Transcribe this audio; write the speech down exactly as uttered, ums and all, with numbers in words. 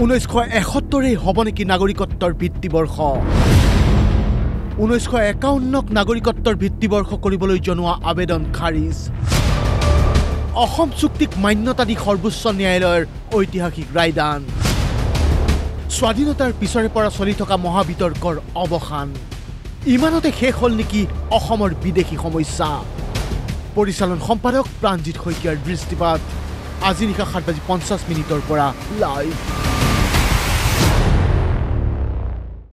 ঊনৈছশ এসত্তৰে হ'ব নেকি নাগৰিকত্বৰ ভিত্তিবৰ্ষ ঊনৈছশ একাৱন্নক নাগৰিকত্বৰ ভিত্তিবৰ্ষ কৰিবলৈ জনোৱা আবেদন খাৰিজ অসম চুক্তিক মান্যতা দি সৰ্বোচ্চ ন্যায়ালয়ৰ ঐতিহাসিক ৰায়দান স্বাধীনতাৰ পিছৰে পৰা চলি থকা মহাবিতৰ্কৰ অৱসান ইমানতে শেষ হ'ল নেকি অসমৰ বিদেশী সমস্যা পৰিচালন সম্পাদক প্ৰাণজিৎ শইকীয়াৰ দৃষ্টিপাত আজি নিশা সাত বাজি পঞ্চাছ মিনিটৰ পৰা লাইভ